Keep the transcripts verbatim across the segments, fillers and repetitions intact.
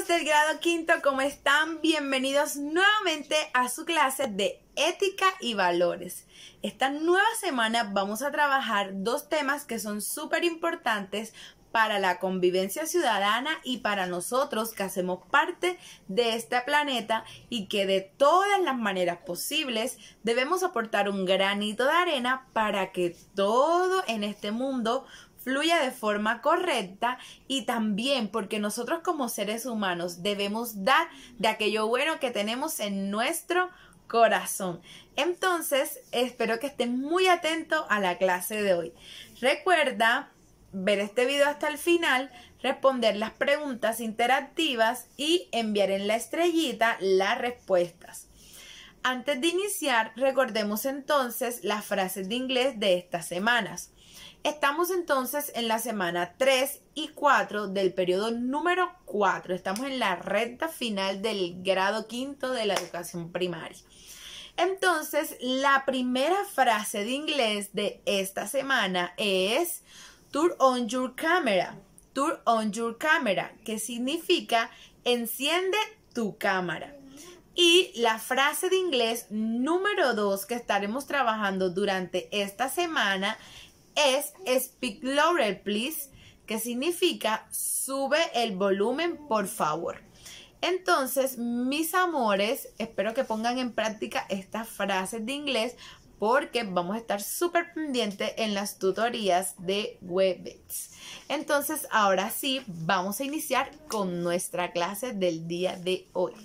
Alumnos del grado quinto, ¿cómo están? Bienvenidos nuevamente a su clase de ética y valores. Esta nueva semana vamos a trabajar dos temas que son súper importantes para la convivencia ciudadana y para nosotros que hacemos parte de este planeta y que de todas las maneras posibles debemos aportar un granito de arena para que todo en este mundo fluya de forma correcta, y también porque nosotros como seres humanos debemos dar de aquello bueno que tenemos en nuestro corazón. Entonces, espero que estén muy atentos a la clase de hoy. Recuerda ver este video hasta el final, responder las preguntas interactivas y enviar en la estrellita las respuestas. Antes de iniciar, recordemos entonces las frases de inglés de estas semanas. Estamos entonces en la semana tres y cuatro del periodo número cuatro. Estamos en la recta final del grado quinto de la educación primaria. Entonces, la primera frase de inglés de esta semana es Turn on your camera. Turn on your camera, que significa enciende tu cámara. Y la frase de inglés número dos que estaremos trabajando durante esta semana es Speak louder, please, que significa sube el volumen, por favor. Entonces, mis amores, espero que pongan en práctica estas frases de inglés porque vamos a estar súper pendientes en las tutorías de Webex. Entonces, ahora sí, vamos a iniciar con nuestra clase del día de hoy.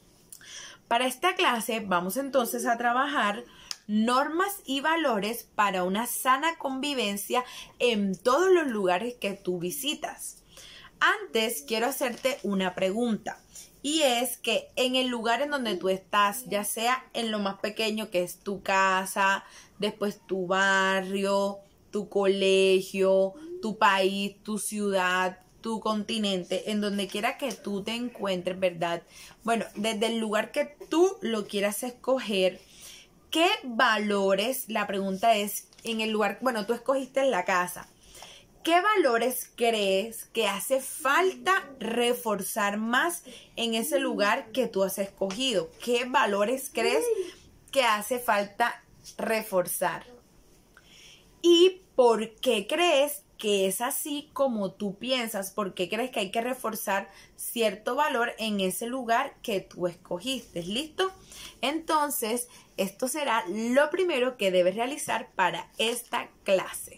Para esta clase vamos entonces a trabajar normas y valores para una sana convivencia en todos los lugares que tú visitas. Antes quiero hacerte una pregunta, y es que en el lugar en donde tú estás, ya sea en lo más pequeño que es tu casa, después tu barrio, tu colegio, tu país, tu ciudad, tu continente, en donde quiera que tú te encuentres, ¿verdad? Bueno, desde el lugar que tú lo quieras escoger, ¿qué valores? La pregunta es, en el lugar, bueno, tú escogiste la casa. ¿Qué valores crees que hace falta reforzar más en ese lugar que tú has escogido? ¿Qué valores crees que hace falta reforzar? ¿Y por qué crees que es así como tú piensas? ¿Por qué crees que hay que reforzar cierto valor en ese lugar que tú escogiste? ¿Listo? Entonces, esto será lo primero que debes realizar para esta clase.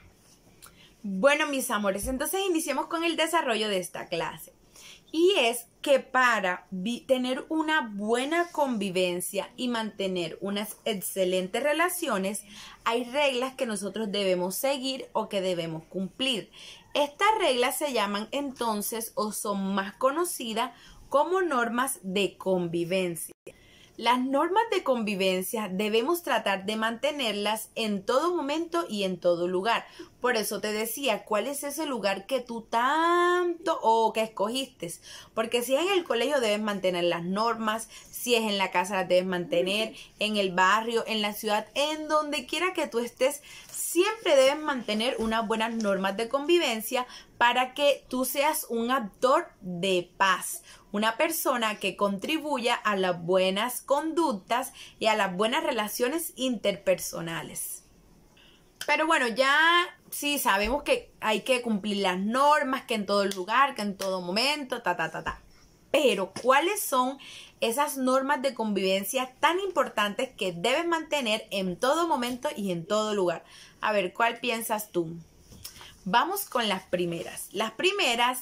Bueno, mis amores, entonces iniciemos con el desarrollo de esta clase. Y es que para tener una buena convivencia y mantener unas excelentes relaciones, hay reglas que nosotros debemos seguir o que debemos cumplir. Estas reglas se llaman entonces o son más conocidas como normas de convivencia. Las normas de convivencia debemos tratar de mantenerlas en todo momento y en todo lugar. Por eso te decía, ¿cuál es ese lugar que tú tanto o que escogiste? Porque si es en el colegio debes mantener las normas, si es en la casa las debes mantener, en el barrio, en la ciudad, en donde quiera que tú estés, siempre debes mantener unas buenas normas de convivencia para que tú seas un actor de paz, una persona que contribuya a las buenas conductas y a las buenas relaciones interpersonales. Pero bueno, ya sí sabemos que hay que cumplir las normas, que en todo lugar, que en todo momento, ta, ta, ta, ta. Pero, ¿cuáles son esas normas de convivencia tan importantes que debes mantener en todo momento y en todo lugar? A ver, ¿cuál piensas tú? Vamos con las primeras. Las primeras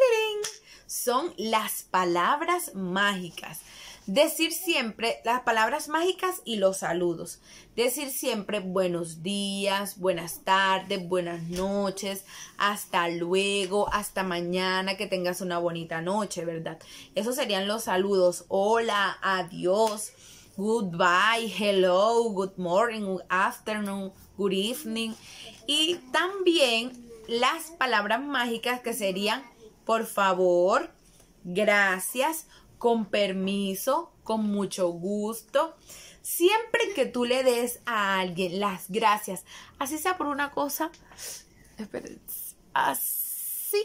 son las palabras mágicas. Decir siempre las palabras mágicas y los saludos. Decir siempre buenos días, buenas tardes, buenas noches, hasta luego, hasta mañana, que tengas una bonita noche, ¿verdad? Esos serían los saludos. Hola, adiós, goodbye, hello, good morning, good afternoon, good evening. Y también las palabras mágicas que serían por favor, gracias, con permiso, con mucho gusto. Siempre que tú le des a alguien las gracias, así sea por una cosa, esperen, así,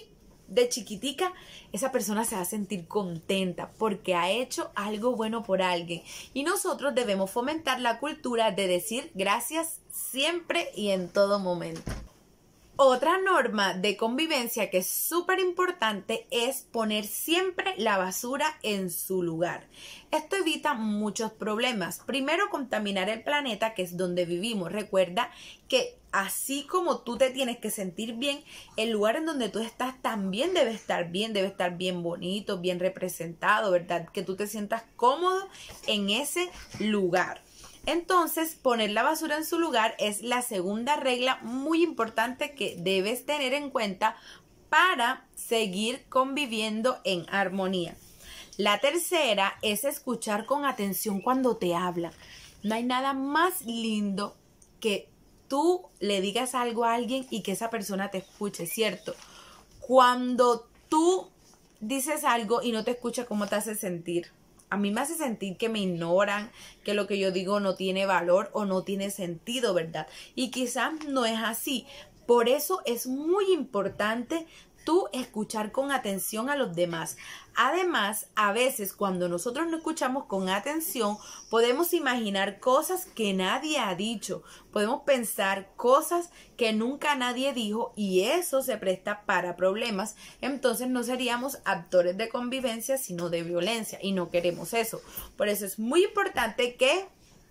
de chiquitica, esa persona se va a sentir contenta porque ha hecho algo bueno por alguien. Y nosotros debemos fomentar la cultura de decir gracias siempre y en todo momento. Otra norma de convivencia que es súper importante es poner siempre la basura en su lugar. Esto evita muchos problemas. Primero, contaminar el planeta, que es donde vivimos. Recuerda que así como tú te tienes que sentir bien, el lugar en donde tú estás también debe estar bien, debe estar bien bonito, bien representado, ¿verdad? Que tú te sientas cómodo en ese lugar. Entonces, poner la basura en su lugar es la segunda regla muy importante que debes tener en cuenta para seguir conviviendo en armonía. La tercera es escuchar con atención cuando te hablan. No hay nada más lindo que tú le digas algo a alguien y que esa persona te escuche, ¿cierto? Cuando tú dices algo y no te escucha, ¿cómo te hace sentir? A mí me hace sentir que me ignoran, que lo que yo digo no tiene valor o no tiene sentido, ¿verdad? Y quizás no es así. Por eso es muy importante tú escuchar con atención a los demás. Además, a veces cuando nosotros no escuchamos con atención, podemos imaginar cosas que nadie ha dicho. Podemos pensar cosas que nunca nadie dijo y eso se presta para problemas. Entonces no seríamos actores de convivencia, sino de violencia y no queremos eso. Por eso es muy importante que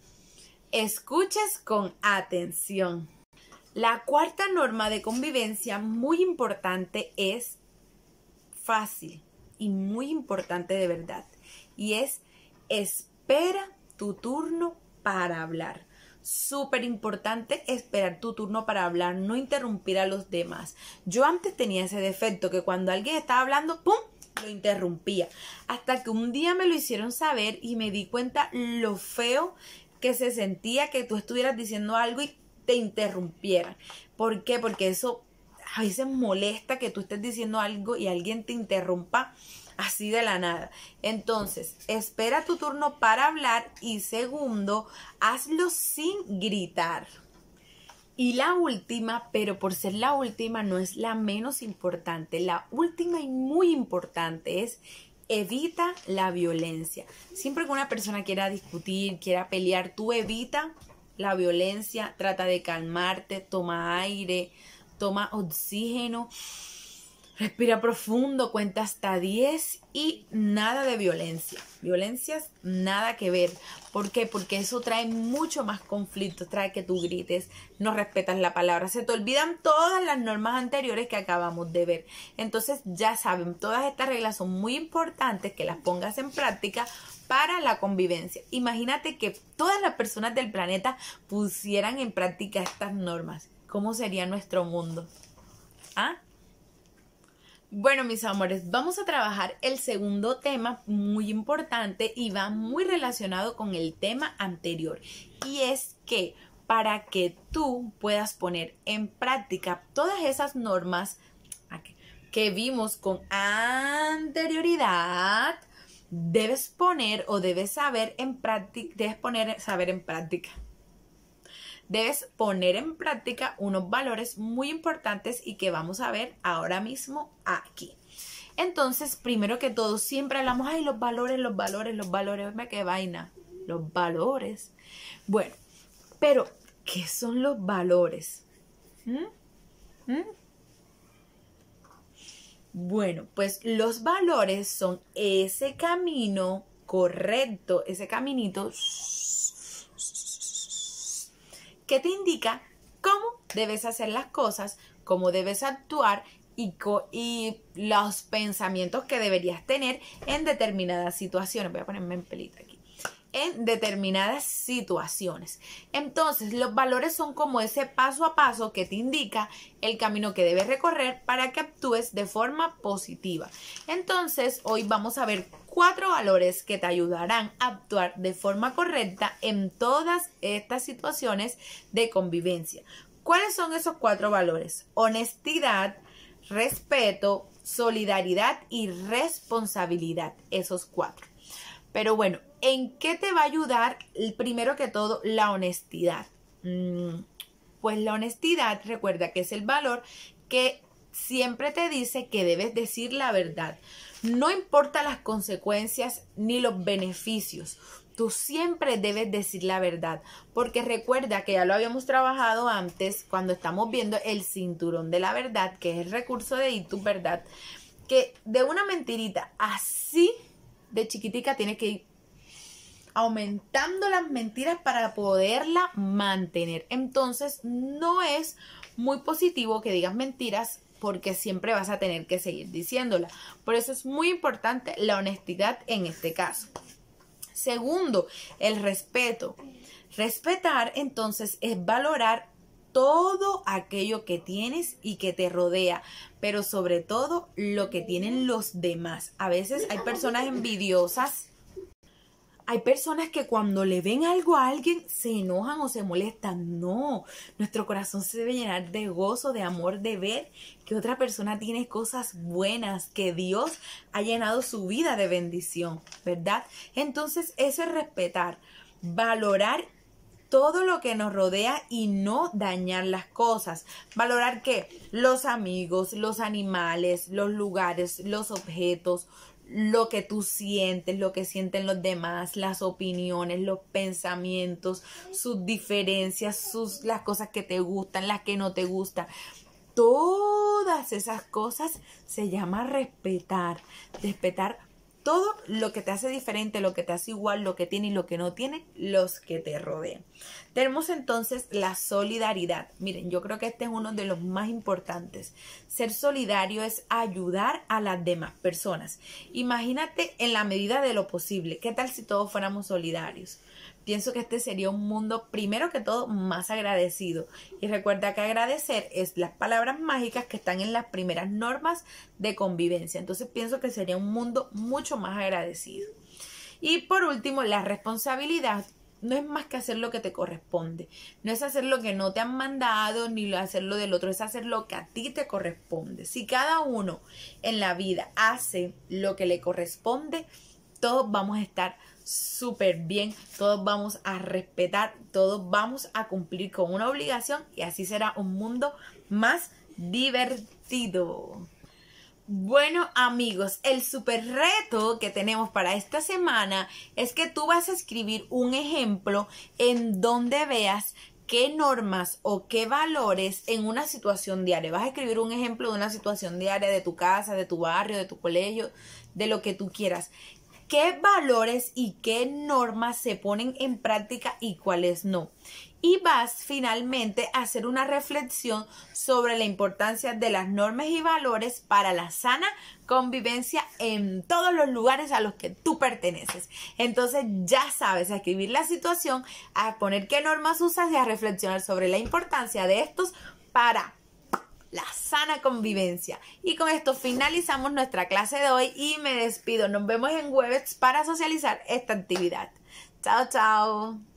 escuches con atención. La cuarta norma de convivencia muy importante es fácil y muy importante de verdad. Y es espera tu turno para hablar. Súper importante esperar tu turno para hablar, no interrumpir a los demás. Yo antes tenía ese defecto que cuando alguien estaba hablando, ¡pum!, lo interrumpía. Hasta que un día me lo hicieron saber y me di cuenta lo feo que se sentía que tú estuvieras diciendo algo y te interrumpieran. ¿Por qué? Porque eso a veces molesta que tú estés diciendo algo y alguien te interrumpa así de la nada. Entonces, espera tu turno para hablar y segundo, hazlo sin gritar. Y la última, pero por ser la última no es la menos importante, la última y muy importante es evita la violencia. Siempre que una persona quiera discutir, quiera pelear, tú evita la violencia, trata de calmarte, toma aire, toma oxígeno, respira profundo, cuenta hasta diez y nada de violencia. Violencias, nada que ver. ¿Por qué? Porque eso trae mucho más conflictos, trae que tú grites, no respetas la palabra, se te olvidan todas las normas anteriores que acabamos de ver. Entonces ya saben, todas estas reglas son muy importantes que las pongas en práctica para la convivencia. Imagínate que todas las personas del planeta pusieran en práctica estas normas. ¿Cómo sería nuestro mundo? ¿Ah? Bueno, mis amores, vamos a trabajar el segundo tema muy importante y va muy relacionado con el tema anterior. Y es que para que tú puedas poner en práctica todas esas normas que vimos con anterioridad, debes poner o debes saber en práctica, debes poner saber en práctica. Debes poner en práctica unos valores muy importantes y que vamos a ver ahora mismo aquí. Entonces, primero que todo, siempre hablamos, ay, los valores, los valores, los valores, me qué vaina, los valores. Bueno, pero, ¿qué son los valores? ¿Mm? ¿Mm? Bueno, pues los valores son ese camino correcto, ese caminito que te indica cómo debes hacer las cosas, cómo debes actuar y, y los pensamientos que deberías tener en determinadas situaciones. Voy a ponerme en pelita aquí. En determinadas situaciones. Entonces, los valores son como ese paso a paso que te indica el camino que debes recorrer para que actúes de forma positiva. Entonces, hoy vamos a ver cuatro valores que te ayudarán a actuar de forma correcta en todas estas situaciones de convivencia. ¿Cuáles son esos cuatro valores? Honestidad, respeto, solidaridad y responsabilidad. Esos cuatro. Pero bueno, ¿en qué te va a ayudar primero que todo la honestidad? Mm, pues la honestidad, recuerda que es el valor que siempre te dice que debes decir la verdad. No importa las consecuencias ni los beneficios. Tú siempre debes decir la verdad, porque recuerda que ya lo habíamos trabajado antes cuando estamos viendo el cinturón de la verdad, que es el recurso de YouTube, ¿verdad? Que de una mentirita así de chiquitica tienes que ir aumentando las mentiras para poderla mantener. Entonces no es muy positivo que digas mentiras porque siempre vas a tener que seguir diciéndola. Por eso es muy importante la honestidad en este caso. Segundo, el respeto. Respetar entonces es valorar todo aquello que tienes y que te rodea, pero sobre todo lo que tienen los demás. A veces hay personas envidiosas. Hay personas que cuando le ven algo a alguien se enojan o se molestan. No, nuestro corazón se debe llenar de gozo, de amor, de ver que otra persona tiene cosas buenas, que Dios ha llenado su vida de bendición, ¿verdad? Entonces eso es respetar, valorar todo lo que nos rodea y no dañar las cosas. Valorar ¿qué? Los amigos, los animales, los lugares, los objetos, lo que tú sientes, lo que sienten los demás, las opiniones, los pensamientos, sus diferencias, sus, las cosas que te gustan, las que no te gustan. Todas esas cosas se llama respetar. Respetar todo lo que te hace diferente, lo que te hace igual, lo que tiene y lo que no tiene, los que te rodean. Tenemos entonces la solidaridad. Miren, yo creo que este es uno de los más importantes. Ser solidario es ayudar a las demás personas. Imagínate en la medida de lo posible. ¿Qué tal si todos fuéramos solidarios? Pienso que este sería un mundo, primero que todo, más agradecido. Y recuerda que agradecer es las palabras mágicas que están en las primeras normas de convivencia. Entonces pienso que sería un mundo mucho más agradecido. Y por último, la responsabilidad no es más que hacer lo que te corresponde. No es hacer lo que no te han mandado ni hacer lo del otro, es hacer lo que a ti te corresponde. Si cada uno en la vida hace lo que le corresponde, todos vamos a estar súper bien, todos vamos a respetar, todos vamos a cumplir con una obligación y así será un mundo más divertido. Bueno amigos, el súper reto que tenemos para esta semana es que tú vas a escribir un ejemplo en donde veas qué normas o qué valores en una situación diaria. Vas a escribir un ejemplo de una situación diaria de tu casa, de tu barrio, de tu colegio, de lo que tú quieras. ¿Qué valores y qué normas se ponen en práctica y cuáles no? Y vas finalmente a hacer una reflexión sobre la importancia de las normas y valores para la sana convivencia en todos los lugares a los que tú perteneces. Entonces ya sabes, a escribir la situación, a poner qué normas usas y a reflexionar sobre la importancia de estos para la sana convivencia. Y con esto finalizamos nuestra clase de hoy y me despido. Nos vemos en Webex para socializar esta actividad. Chao, chao.